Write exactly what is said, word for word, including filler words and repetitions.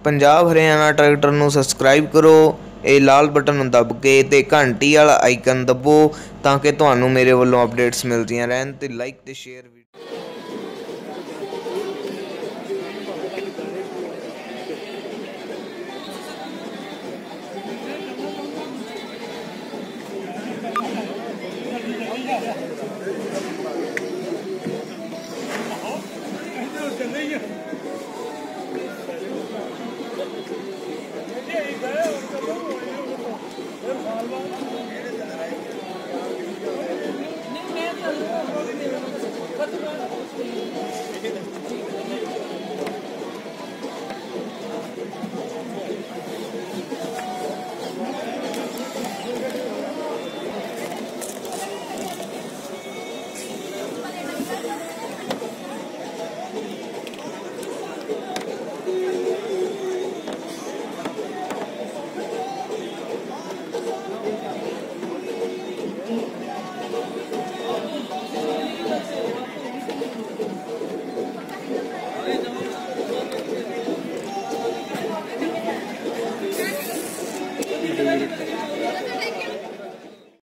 Punjab Haryana tractor नूं subscribe करो, ये लाल बटन नूं दब के ते घंटी वाला आइकन दबो ताकि तुहानूं मेरे वल्लों अपडेट्स मिलदियां रहन ते लाइक ते शेयर भी। साल बाद